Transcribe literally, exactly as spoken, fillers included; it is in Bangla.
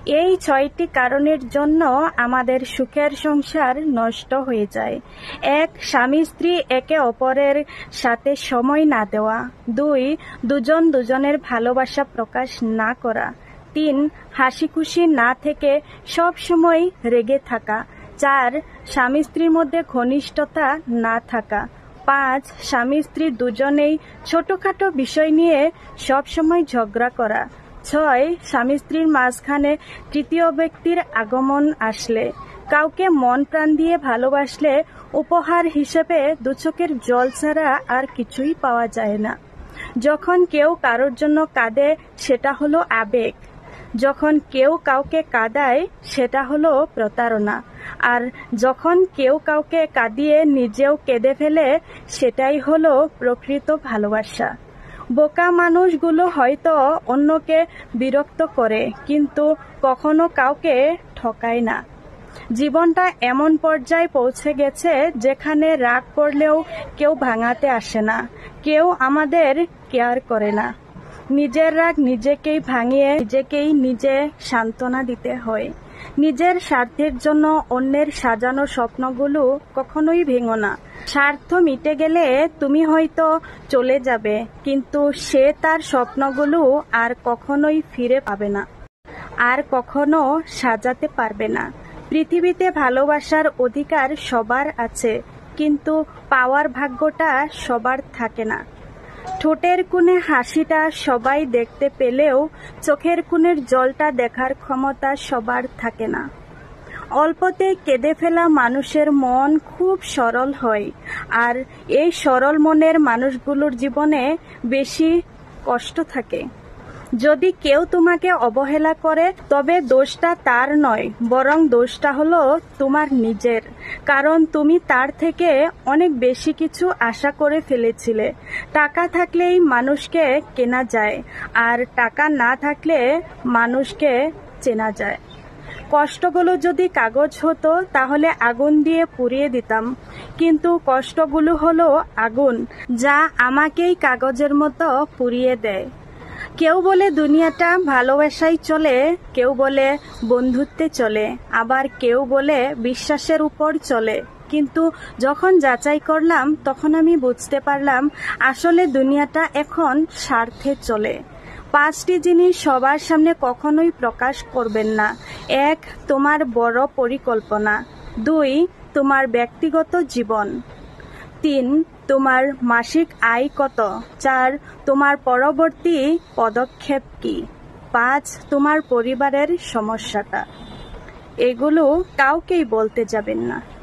এই ছয়টি কারণের জন্য আমাদের সুখের সংসার নষ্ট হয়ে যায়। এক, স্বামী স্ত্রী একে অপরের সাথে সময় না দেওয়া। দুই, দুজন দুজনের ভালোবাসা প্রকাশ না করা। তিন, হাসি খুশি না থেকে সব সময় রেগে থাকা। চার, স্বামী স্ত্রীর মধ্যে ঘনিষ্ঠতা না থাকা। পাঁচ, স্বামী স্ত্রী দুজনেই ছোটখাটো বিষয় নিয়ে সব সময় ঝগড়া করা। ছয়, স্বামী স্ত্রীর মাঝখানে তৃতীয় ব্যক্তির আগমন আসলে। কাউকে মন প্রাণ দিয়ে ভালোবাসলে উপহার হিসেবে দু চোখের জল ছাড়া আর কিছুই পাওয়া যায় না। যখন কেউ কারোর জন্য কাঁদে সেটা হলো আবেগ, যখন কেউ কাউকে কাঁদায় সেটা হলো প্রতারণা, আর যখন কেউ কাউকে কাঁদিয়ে নিজেও কেঁদে ফেলে সেটাই হলো প্রকৃত ভালোবাসা। বোকা মানুষগুলো হয়তো অন্যকে বিরক্ত করে কিন্তু কখনো কাউকে ঠকায় না। জীবনটা এমন পর্যায়ে পৌঁছে গেছে যেখানে রাগ করলেও কেউ ভাঙাতে আসে না, কেউ আমাদের কেয়ার করে না। নিজের রাগ নিজেকেই ভাঙিয়ে নিজেকেই নিজে সান্ত্বনা দিতে হয়। নিজের স্বার্থের জন্য অন্যের সাজানো স্বপ্নগুলো কখনোই ভেঙো না। স্বার্থ মিটে গেলে তুমি হয়তো চলে যাবে, কিন্তু সে তার স্বপ্নগুলো আর কখনোই ফিরে পাবে না, আর কখনো সাজাতে পারবে না। পৃথিবীতে ভালোবাসার অধিকার সবার আছে, কিন্তু পাওয়ার ভাগ্যটা সবার থাকে না। ঠোঁটের কোণে হাসিটা সবাই দেখতে পেলেও চোখের কোণের জলটা দেখার ক্ষমতা সবার থাকে না। অল্পতে কেঁদে ফেলা মানুষের মন খুব সরল হয়, আর এই সরল মনের মানুষগুলোর জীবনে বেশি কষ্ট থাকে। যদি কেউ তোমাকে অবহেলা করে তবে দোষটা তার নয়, বরং দোষটা হলো তোমার নিজের, কারণ তুমি তার থেকে অনেক বেশি কিছু আশা করে ফেলেছিলে। টাকা থাকলেই মানুষকে কেনা যায়, আর টাকা না থাকলে মানুষকে চেনা যায়। কষ্টগুলো যদি কাগজ হতো তাহলে আগুন দিয়ে পুড়িয়ে দিতাম, কিন্তু কষ্টগুলো হলো আগুন, যা আমাকেই কাগজের মতো পুড়িয়ে দেয়। কেউ বলে দুনিয়াটা ভালোবাসায় চলে, কেউ বলে বন্ধুত্বে চলে, আবার কেউ বলে বিশ্বাসের উপর চলে। কিন্তু যখন যাচাই করলাম তখন আমি বুঝতে পারলাম আসলে দুনিয়াটা এখন স্বার্থে চলে। পাঁচটি জিনিস সবার সামনে কখনোই প্রকাশ করবেন না। এক, তোমার বড় পরিকল্পনা। দুই, তোমার ব্যক্তিগত জীবন। তিন, তোমার মাসিক আয় কত। চার, তোমার পরবর্তী পদক্ষেপ কি। পাঁচ, তোমার পরিবারের সমস্যাটা। এগুলো কাউকেই বলতে যাবেন না।